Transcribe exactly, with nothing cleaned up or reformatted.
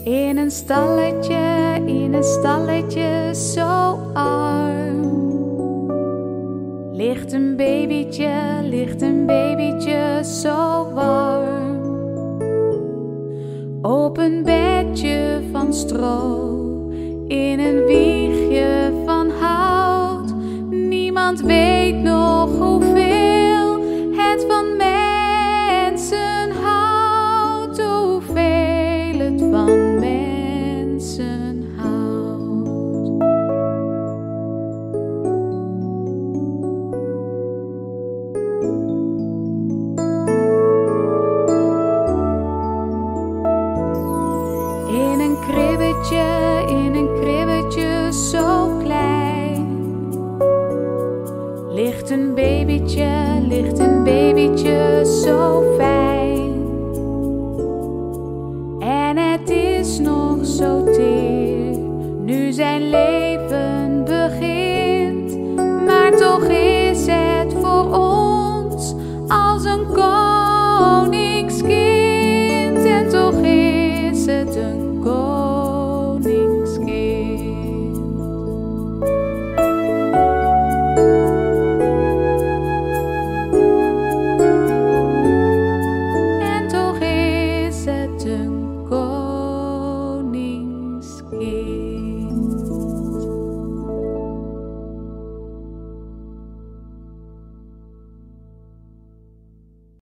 In een stalletje, in een stalletje zo arm, ligt een babytje, ligt een babytje zo warm. Op een bedje van stro, in een wiegje van hout. Niemand weet nog hoeveel het van mensen houdt, hoeveel het van mensen houdt. In een kribbetje, in een kribbetje zo klein, ligt een babytje, ligt een babytje zo fijn. En het is nog zo teer, nu zijn leven